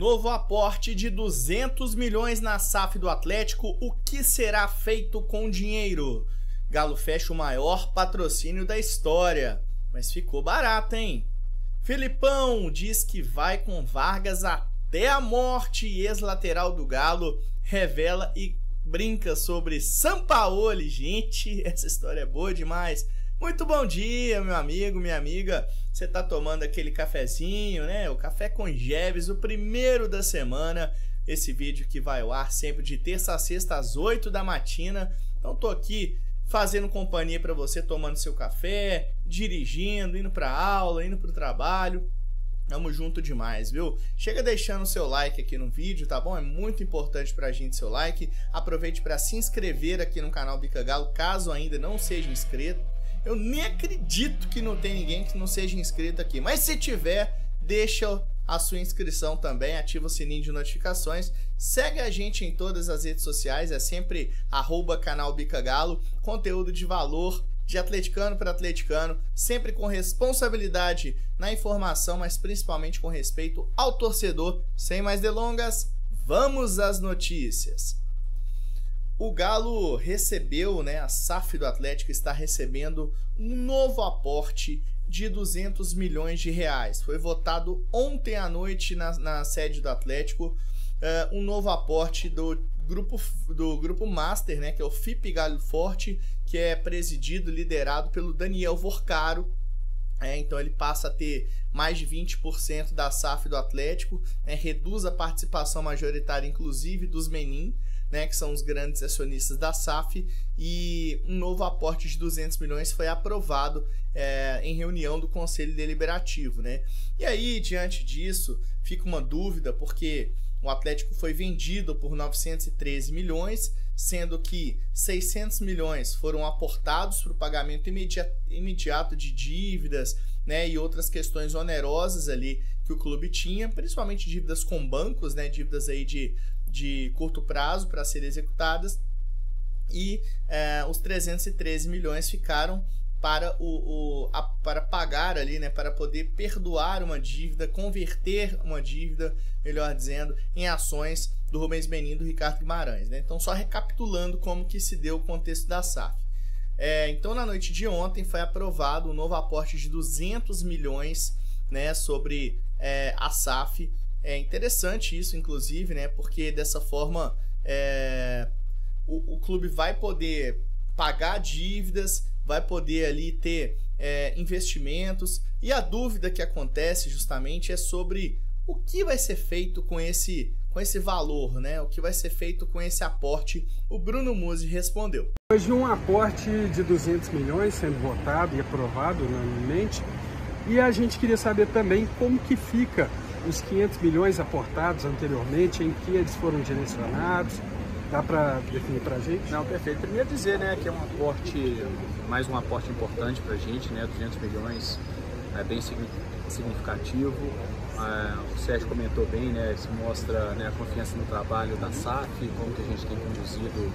Novo aporte de 200 milhões na SAF do Atlético, o que será feito com o dinheiro? Galo fecha o maior patrocínio da história, mas ficou barato, hein? Felipão diz que vai com Vargas até a morte e ex-lateral do Galo revela e brinca sobre Sampaoli. Gente, essa história é boa demais. Muito bom dia, meu amigo, minha amiga. Você tá tomando aquele cafezinho, né? O Café com Jeves, o primeiro da semana. Esse vídeo que vai ao ar sempre de terça a sexta às 8 da matina. Então tô aqui fazendo companhia para você, tomando seu café, dirigindo, indo para aula, indo para o trabalho. Tamo junto demais, viu? Chega deixando o seu like aqui no vídeo, tá bom? É muito importante pra gente seu like. Aproveite para se inscrever aqui no canal Bica Galo, caso ainda não seja inscrito. Eu nem acredito que não tem ninguém que não seja inscrito aqui. Mas se tiver, deixa a sua inscrição também, ativa o sininho de notificações. Segue a gente em todas as redes sociais, é sempre @canal Bica Galo. Conteúdo de valor, de atleticano para atleticano, sempre com responsabilidade na informação, mas principalmente com respeito ao torcedor. Sem mais delongas, vamos às notícias. O Galo recebeu, a SAF do Atlético está recebendo um novo aporte de 200 milhões de reais. Foi votado ontem à noite na sede do Atlético um novo aporte do grupo Master, que é o FIP Galo Forte, que é presidido, liderado pelo Daniel Vorcaro. Então ele passa a ter mais de 20% da SAF do Atlético, reduz a participação majoritária, inclusive dos Menin, que são os grandes acionistas da SAF, e um novo aporte de 200 milhões foi aprovado em reunião do Conselho Deliberativo. E aí, diante disso, fica uma dúvida, porque o Atlético foi vendido por 913 milhões, sendo que 600 milhões foram aportados para o pagamento imediato de dívidas, e outras questões onerosas ali que o clube tinha, principalmente dívidas com bancos, dívidas aí de curto prazo para serem executadas, e os 313 milhões ficaram para pagar ali, para poder perdoar uma dívida, converter uma dívida, melhor dizendo, em ações do Rubens Menin e do Ricardo Guimarães. Então, só recapitulando como que se deu o contexto da SAF. Então, na noite de ontem foi aprovado um novo aporte de 200 milhões sobre a SAF. É interessante isso, inclusive, porque dessa forma o clube vai poder pagar dívidas, vai poder ali ter investimentos, e a dúvida que acontece justamente é sobre o que vai ser feito com esse valor, o que vai ser feito com esse aporte. O Bruno Musi respondeu. Hoje um aporte de 200 milhões sendo votado e aprovado unanimemente, e a gente queria saber também como que fica os 500 milhões aportados anteriormente, em que eles foram direcionados. Dá para definir para a gente? Não, perfeito. Primeiro dizer que é um aporte, mais um aporte importante para a gente, 200 milhões, é bem significativo. O Sérgio comentou bem, isso mostra a confiança no trabalho da SAF, como que a gente tem conduzido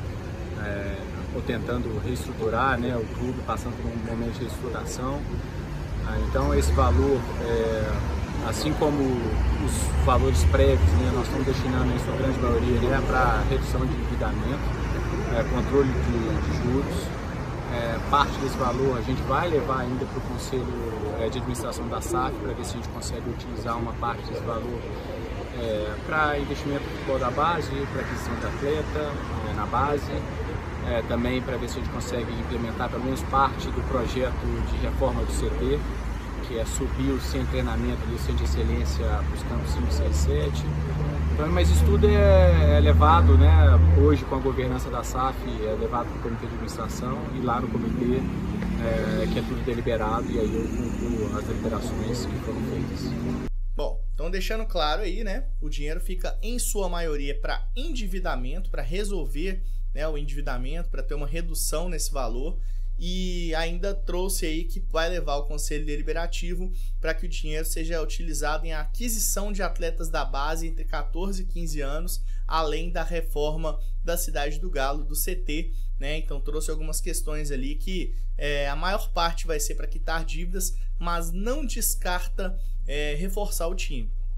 ou tentando reestruturar o clube, passando por um momento de reestruturação. Então esse valor, assim como os valores prévios, nós estamos destinando em sua grande maioria para redução de endividamento, controle de juros. Parte desse valor a gente vai levar ainda para o Conselho de Administração da SAF, para ver se a gente consegue utilizar uma parte desse valor para investimento no futebol da base, para aquisição de atleta na base, também para ver se a gente consegue implementar pelo menos parte do projeto de reforma do CT, que é subir o centro de treinamento e o centro de excelência para os campos 5, 6, 7. Então, mas isso tudo é levado, hoje com a governança da SAF, é levado para o comitê de administração, e lá no comitê que é tudo deliberado, e aí eu concluo as deliberações que foram feitas. Bom, então deixando claro aí, o dinheiro fica em sua maioria para endividamento, para resolver o endividamento, para ter uma redução nesse valor. E ainda trouxe aí que vai levar o Conselho Deliberativo para que o dinheiro seja utilizado em aquisição de atletas da base entre 14 e 15 anos, além da reforma da Cidade do Galo, do CT, Então trouxe algumas questões ali que a maior parte vai ser para quitar dívidas, mas não descarta reforçar o time.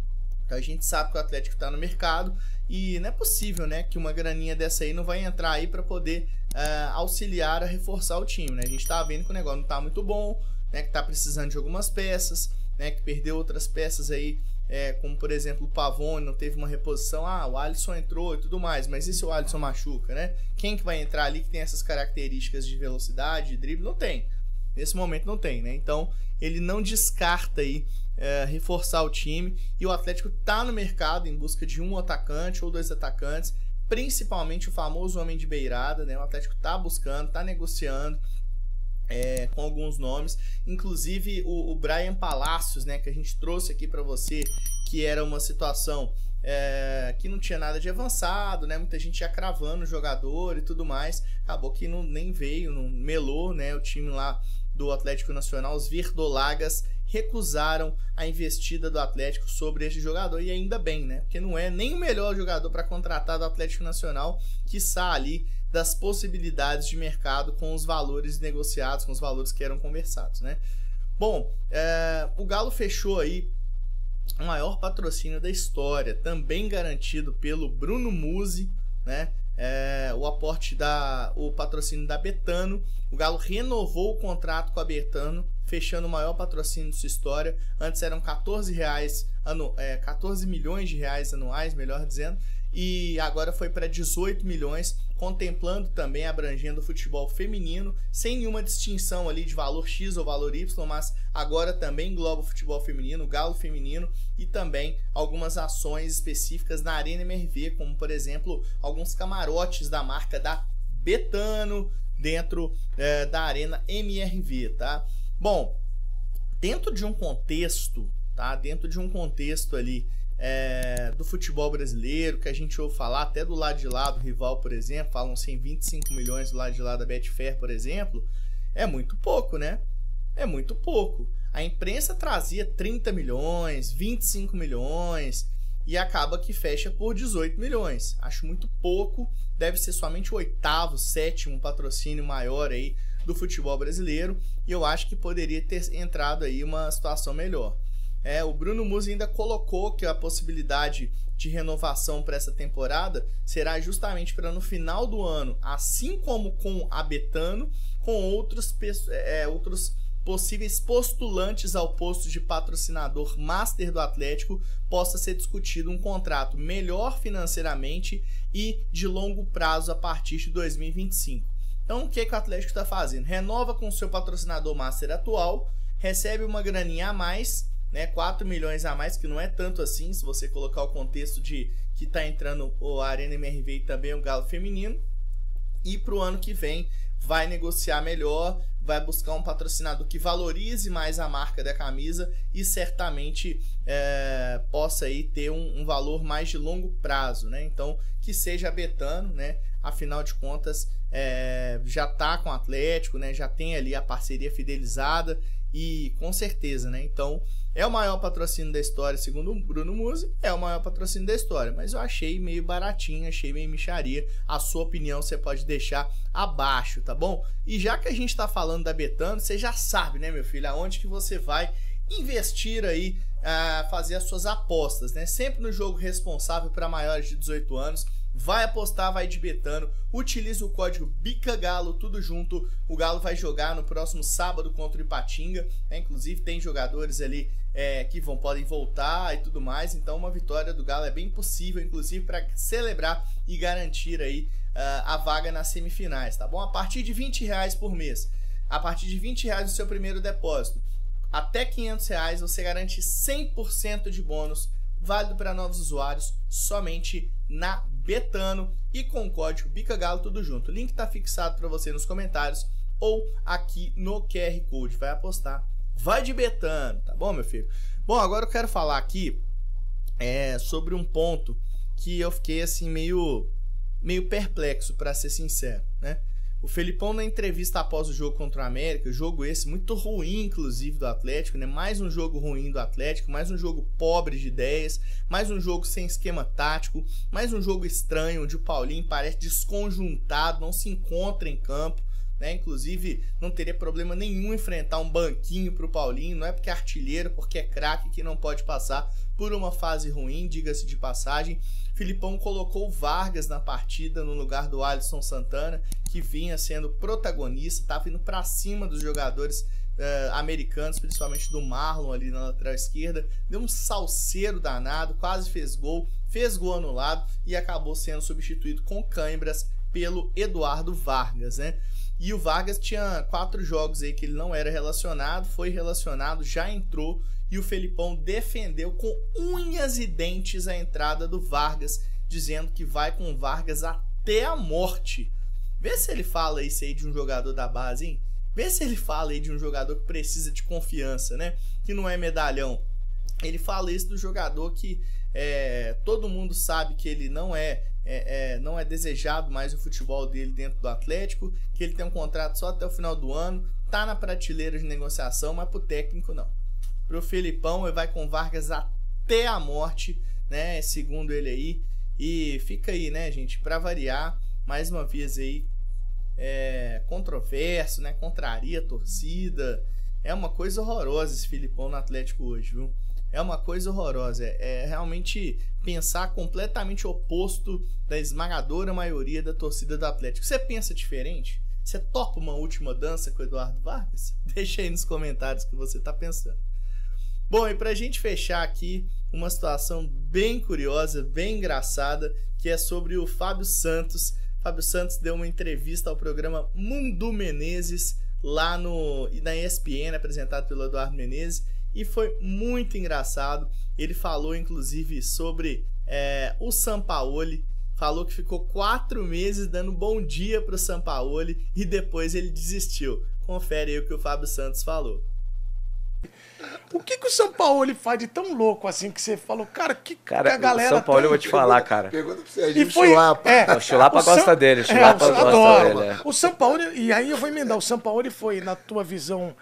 Então a gente sabe que o Atlético está no mercado e não é possível, né, que uma graninha dessa aí não vai entrar aí para poder auxiliar a reforçar o time, né? A gente tá vendo que o negócio não tá muito bom, né, que tá precisando de algumas peças, né, que perdeu outras peças aí, como por exemplo o Pavone, não teve uma reposição, o Alisson entrou e tudo mais, mas e se o Alisson machuca, né? Quem que vai entrar ali que tem essas características de velocidade, de drible? Não tem. Nesse momento não tem, né? Então ele não descarta aí reforçar o time, e o Atlético tá no mercado em busca de um atacante ou 2 atacantes, principalmente o famoso homem de beirada, né? O Atlético tá buscando, tá negociando com alguns nomes, inclusive o Brian Palacios, né, que a gente trouxe aqui para você, que era uma situação que não tinha nada de avançado, né? Muita gente ia cravando o jogador e tudo mais, acabou que nem veio, não melou, né? O time lá do Atlético Nacional, os verdolagas, recusaram a investida do Atlético sobre esse jogador, e ainda bem, né? Porque não é nem o melhor jogador para contratar do Atlético Nacional, quiçá ali das possibilidades de mercado com os valores negociados, com os valores que eram conversados, né? Bom, o Galo fechou aí o maior patrocínio da história, também garantido pelo Bruno Musi, né? O patrocínio da Betano. O Galo renovou o contrato com a Betano, fechando o maior patrocínio de sua história. Antes eram 14 milhões de reais anuais, melhor dizendo, e agora foi para 18 milhões, contemplando também, abrangendo o futebol feminino, sem nenhuma distinção ali de valor X ou valor Y, mas agora também engloba o futebol feminino, o Galo feminino, e também algumas ações específicas na Arena MRV, como por exemplo, alguns camarotes da marca da Betano dentro da Arena MRV, tá? Bom, dentro de um contexto, tá? Dentro de um contexto ali do futebol brasileiro, que a gente ouve falar até do lado de lá do rival, por exemplo, falam-se em 25 milhões do lado de lá da Betfair, por exemplo, é muito pouco, né? É muito pouco. A imprensa trazia 30 milhões, 25 milhões e acaba que fecha por 18 milhões. Acho muito pouco, deve ser somente o 8º, 7º patrocínio maior aí do futebol brasileiro, e eu acho que poderia ter entrado aí uma situação melhor. O Bruno Musi ainda colocou que a possibilidade de renovação para essa temporada será justamente para no final do ano, assim como com a Betano, com outros possíveis postulantes ao posto de patrocinador master do Atlético, possa ser discutido um contrato melhor financeiramente e de longo prazo a partir de 2025. Então o que o Atlético está fazendo? Renova com o seu patrocinador master atual, recebe uma graninha a mais, né, 4 milhões a mais, que não é tanto assim, se você colocar o contexto de que está entrando a Arena MRV e também o Galo feminino, e para o ano que vem vai negociar melhor, vai buscar um patrocinador que valorize mais a marca da camisa e certamente possa aí ter um valor mais de longo prazo, né? Então que seja a Betano, né? Afinal de contas já está com o Atlético, né? Já tem ali a parceria fidelizada e com certeza, né? Então é o maior patrocínio da história, segundo o Bruno Musi, é o maior patrocínio da história, mas eu achei meio baratinho, achei meio mixaria. A sua opinião você pode deixar abaixo, tá bom? E já que a gente tá falando da Betano, você já sabe, né, meu filho, aonde que você vai investir aí, fazer as suas apostas, né? Sempre no jogo responsável para maiores de 18 anos. Vai apostar, vai de Betano, utiliza o código BICAGALO, tudo junto. O Galo vai jogar no próximo sábado contra o Ipatinga, né? Inclusive tem jogadores ali que podem voltar e tudo mais, então uma vitória do Galo é bem possível, inclusive para celebrar e garantir aí a vaga nas semifinais, tá bom? A partir de R$20 por mês, a partir de R$20 no seu primeiro depósito, até R$500 você garante 100% de bônus, válido para novos usuários, somente na Betano e com o código BICAGALO, tudo junto. O link tá fixado para você nos comentários ou aqui no QR Code. Vai apostar, vai de Betano, tá bom, meu filho? Bom, agora eu quero falar aqui sobre um ponto que eu fiquei assim meio perplexo, para ser sincero, né? O Felipão, na entrevista após o jogo contra o América, jogo esse muito ruim, inclusive, do Atlético, né? Mais um jogo ruim do Atlético, mais um jogo pobre de ideias, mais um jogo sem esquema tático, mais um jogo estranho, onde o Paulinho parece desconjuntado, não se encontra em campo, né? Inclusive, não teria problema nenhum enfrentar um banquinho pro Paulinho. Não é porque é artilheiro, porque é craque que não pode passar por uma fase ruim, diga-se de passagem. Filipão colocou o Vargas na partida no lugar do Alisson Santana, que vinha sendo protagonista, estava indo para cima dos jogadores americanos, principalmente do Marlon ali na lateral esquerda. Deu um salseiro danado, quase fez gol anulado e acabou sendo substituído com câimbras pelo Eduardo Vargas, né? E o Vargas tinha 4 jogos aí que ele não era relacionado, foi relacionado, já entrou, e o Felipão defendeu com unhas e dentes a entrada do Vargas, dizendo que vai com o Vargas até a morte. Vê se ele fala isso aí de um jogador da base, hein? Vê se ele fala aí de um jogador que precisa de confiança, né? Que não é medalhão. Ele fala isso do jogador que todo mundo sabe que ele não é desejado mais o futebol dele dentro do Atlético, que ele tem um contrato só até o final do ano, tá na prateleira de negociação, mas pro técnico não. Pro Felipão, ele vai com Vargas até a morte, né? Segundo ele aí. E fica aí, né, gente? Pra variar, mais uma vez aí, controverso, né? Contraria a torcida. É uma coisa horrorosa esse Felipão no Atlético hoje, viu? É uma coisa horrorosa. É realmente pensar completamente oposto da esmagadora maioria da torcida do Atlético. Você pensa diferente? Você topa uma última dança com o Eduardo Vargas? Deixa aí nos comentários o que você tá pensando. Bom, e pra gente fechar aqui, uma situação bem curiosa, bem engraçada, que é sobre o Fábio Santos. Fábio Santos deu uma entrevista ao programa Mundo Menezes, lá na ESPN, apresentado pelo Eduardo Menezes, e foi muito engraçado. Ele falou, inclusive, sobre o Sampaoli, falou que ficou 4 meses dando bom dia pro Sampaoli e depois ele desistiu. Confere aí o que o Fábio Santos falou. O que o Sampaoli faz de tão louco assim que você falou, cara, a galera... O Sampaoli eu vou te falar, cara. Pergunta pra você, o Chulapa. O Chulapa gosta dele, o Chulapa gosta dele. O Sampaoli, e aí eu vou emendar, o Sampaoli foi, na tua visão,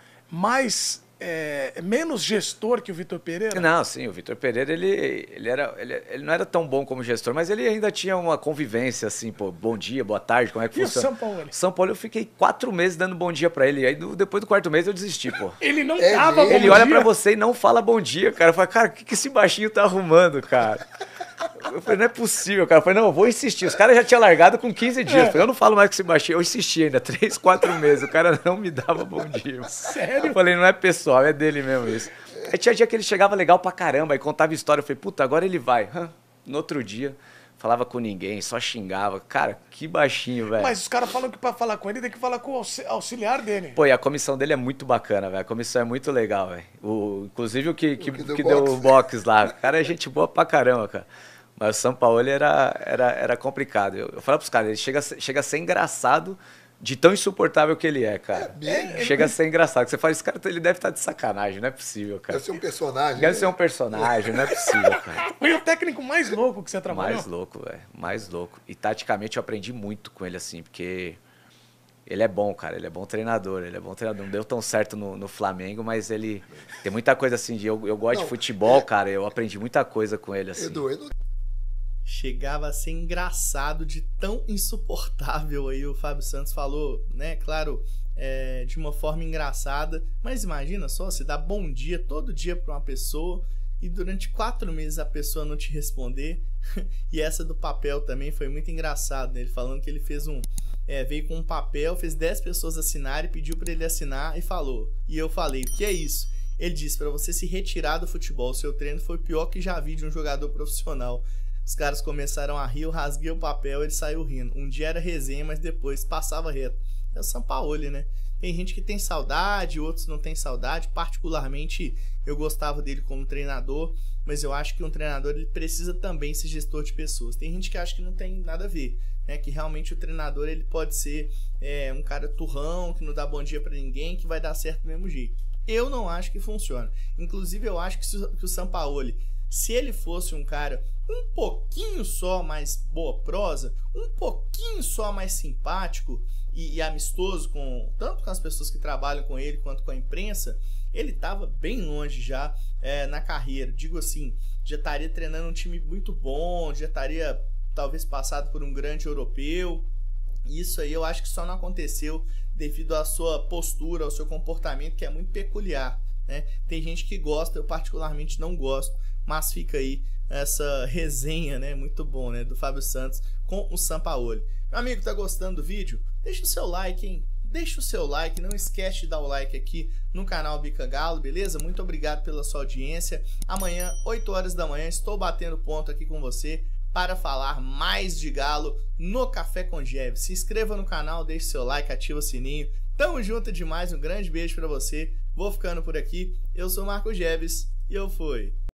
menos gestor que o Vitor Pereira? Não, sim, o Vitor Pereira, ele não era tão bom como gestor, mas ele ainda tinha uma convivência, assim, pô, bom dia, boa tarde, como é que funciona? E o Sampaoli? O Sampaoli eu fiquei 4 meses dando bom dia pra ele, aí depois do 4º mês eu desisti, pô. Ele não dava bom dia? Ele olha pra você e não fala bom dia, cara. Eu falei, cara, o que esse baixinho tá arrumando, cara? Eu falei, não é possível, cara. Eu falei, não, eu vou insistir. Os caras já tinham largado com 15 dias. Eu falei, eu não falo mais com esse baixinho. Eu insisti ainda, 3, 4 meses. O cara não me dava bom dia. Sério? Eu falei, não é pessoal, é dele mesmo isso. Aí tinha dia que ele chegava legal pra caramba, aí contava história. Eu falei, puta, agora ele vai. No outro dia, falava com ninguém, só xingava. Cara, que baixinho, velho. Mas os caras falam que pra falar com ele tem que falar com o auxiliar dele. Pô, e a comissão dele é muito bacana, velho. A comissão é muito legal, velho. Inclusive o que deu o box lá. O cara é gente boa pra caramba, cara. Mas o Sampaoli era complicado. Eu falei pros caras, ele chega a ser engraçado de tão insuportável que ele é, cara. Chega a ser engraçado. Você fala, esse cara ele deve estar de sacanagem, não é possível, cara. Deve ser um personagem. Deve ser um personagem, não é possível, cara. Foi o técnico mais louco que você trabalhou? Mais louco, velho. Mais louco. E taticamente eu aprendi muito com ele, assim, porque ele é bom, cara. Ele é bom treinador. Não deu tão certo no Flamengo, mas ele tem muita coisa assim. Eu gosto de futebol, cara. Eu aprendi muita coisa com ele, assim. Chegava a ser engraçado de tão insuportável aí o Fábio Santos falou, né? Claro, de uma forma engraçada. Mas imagina só, você dá bom dia todo dia para uma pessoa e durante 4 meses a pessoa não te responder. E essa do papel também foi muito engraçado, né? Ele falando que ele fez veio com um papel, fez 10 pessoas assinarem, pediu para ele assinar e falou. E eu falei, o que é isso? Ele disse, para você se retirar do futebol, seu treino foi o pior que já vi de um jogador profissional. Os caras começaram a rir, eu rasguei o papel, ele saiu rindo. Um dia era resenha, mas depois passava reto. É o Sampaoli, né? Tem gente que tem saudade, outros não tem saudade. Particularmente, eu gostava dele como treinador, mas eu acho que um treinador ele precisa também ser gestor de pessoas. Tem gente que acha que não tem nada a ver, né? Que realmente o treinador ele pode ser um cara turrão, que não dá bom dia pra ninguém, que vai dar certo do mesmo jeito. Eu não acho que funciona. Inclusive, eu acho que o Sampaoli, se ele fosse um cara um pouquinho só mais boa prosa, um pouquinho só mais simpático e amistoso tanto com as pessoas que trabalham com ele quanto com a imprensa, ele estava bem longe já na carreira. Digo assim, já estaria treinando um time muito bom, já estaria talvez passado por um grande europeu. E isso aí eu acho que só não aconteceu devido à sua postura, ao seu comportamento, que é muito peculiar, né? Tem gente que gosta, eu particularmente não gosto, mas fica aí essa resenha, né? Muito bom, né? Do Fábio Santos com o Sampaoli. Meu amigo, tá gostando do vídeo? Deixa o seu like, hein? Deixa o seu like, não esquece de dar o like aqui no canal Bica Galo, beleza? Muito obrigado pela sua audiência. Amanhã, 8 horas da manhã, estou batendo ponto aqui com você para falar mais de Galo no Café com Jeves. Se inscreva no canal, deixe seu like, ativa o sininho. Tamo junto demais, um grande beijo para você. Vou ficando por aqui. Eu sou o Marco Jeves e eu fui.